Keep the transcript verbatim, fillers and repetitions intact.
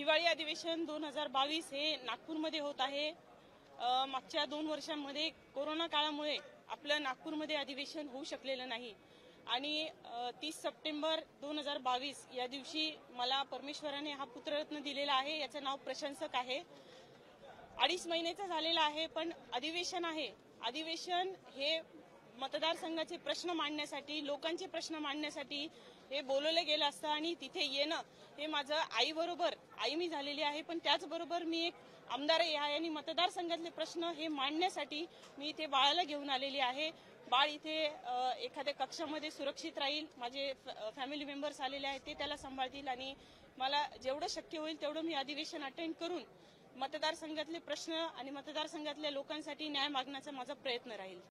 हिवाळी अधिवेशन दोन हजार बावीस हे नागपूरमध्ये होत आहे। मागच्या दोन वर्षांमध्ये कोरोना काळामुळे आपलं नागपूरमध्ये अधिवेशन होऊ शकलेलं नाही आणि तीस सप्टेंबर दोन हजार बावीस या दिवशी मला परमेश्वराने हा पुत्ररत्न दिलेला आहे। याचं नाव प्रशंसक आहे। अडीच महिन्याचा झालेला आहे, पण अधिवेशन आहे। अधिवेशन हे मतदारसंघाचे प्रश्न मांडण्यासाठी, लोकांचे प्रश्न मांडण्यासाठी हे बोलवलं गेलं असतं आणि तिथे येणं हे माझं आई बरोबर आई मी झालेली आहे, पण त्याचबरोबर मी एक आमदार आहे आणि मतदारसंघातले प्रश्न हे मांडण्यासाठी मी इथे बाळाला घेऊन आलेली आहे। बाळ इथे एखाद्या कक्षामध्ये सुरक्षित राहील। माझे फॅमिली मेंबर्स आलेले आहेत, ते त्याला सांभाळतील आणि मला जेवढं शक्य होईल तेवढं मी अधिवेशन अटेंड करून मतदारसंघातले प्रश्न आणि मतदारसंघातल्या लोकांसाठी न्याय मागण्याचा माझा प्रयत्न राहील।